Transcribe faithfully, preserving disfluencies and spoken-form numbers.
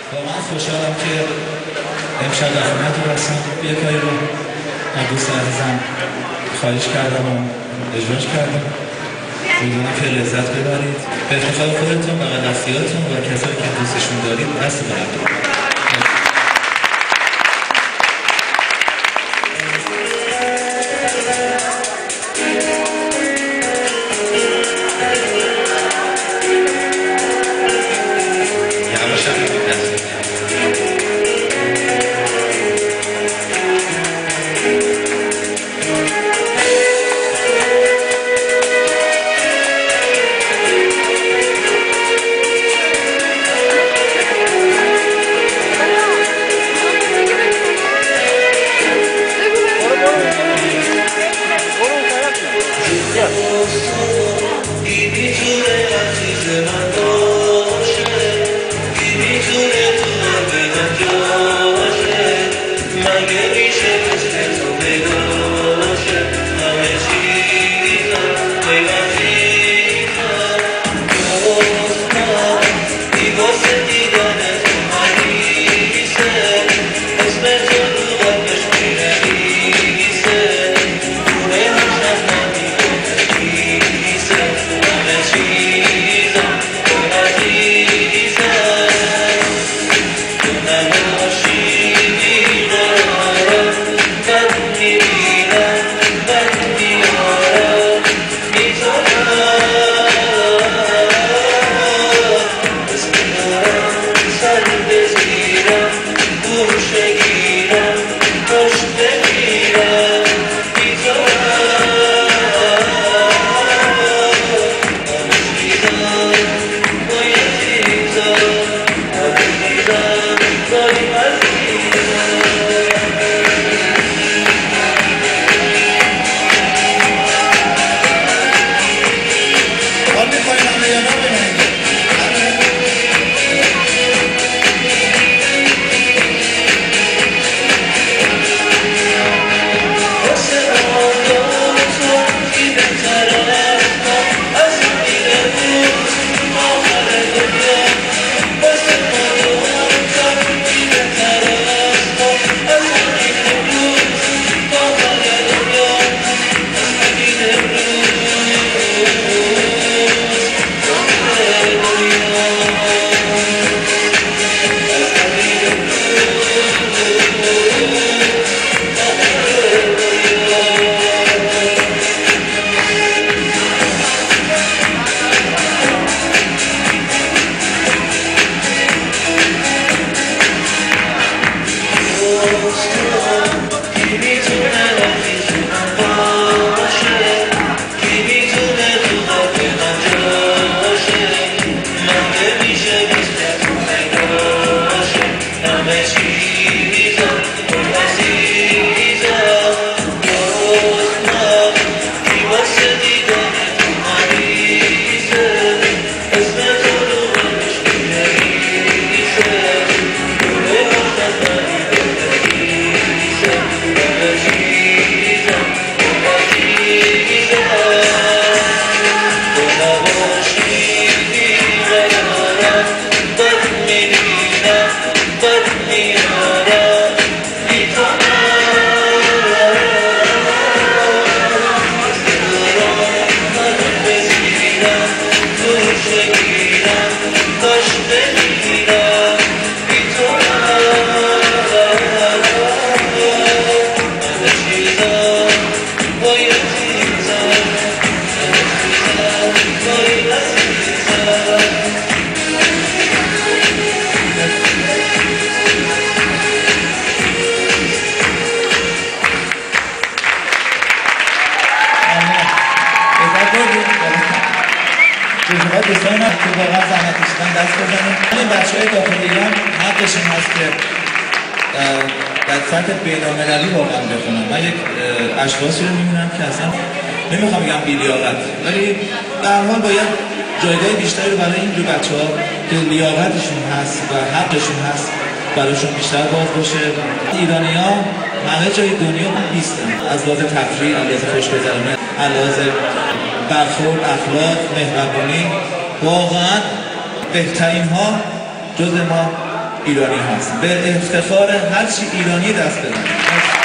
واقعا خوشحالم که امشب در خدمتتون هستم. یه کاری رو از دوست عزیزم خواهش کردم و اجراش کردم. امیدوارم که لذت ببرید. به افتخار خودتون و قدسیاتون و کسایی که دوستشون دارید دست بردارید. دوستان هم که واقعا زحمت کشیدن دست بزنیم. این بچه‌های داخلی هم حقشون هست که در سطح بین‌المللی واقعا بخونن. من یک اشخاصی رو می‌بینم که اصلا نمیخوام بگم بی‌لیاقت، ولی در هر حال باید جایگاه بیشتری رو برای این دو بچه‌ها که لیاقتشون هست و حقشون هست براشون بیشتر باز باشه. ایرانی‌ها همه جای دنیا بیستن، از لحاظ تفریح، از لحاظ خوشگذرانی، از لحاظ برخورد، اخلاق، مهربانی، واقعا بهترین ها جز ما ایرانی هست. به افتخار هر چی ایرانی دست بزنید.